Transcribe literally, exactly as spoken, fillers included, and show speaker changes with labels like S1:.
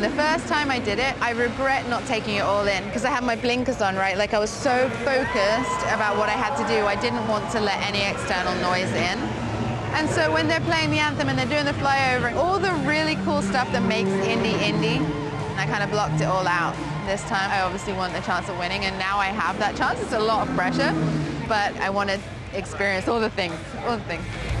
S1: The first time I did it, I regret not taking it all in because I had my blinkers on, right? Like I was so focused about what I had to do, I didn't want to let any external noise in. And so when they're playing the anthem and they're doing the flyover, all the really cool stuff that makes indie indie, I kind of blocked it all out. This time I obviously want the chance of winning, and now I have that chance. It's a lot of pressure, but I want to experience all the things, all the things.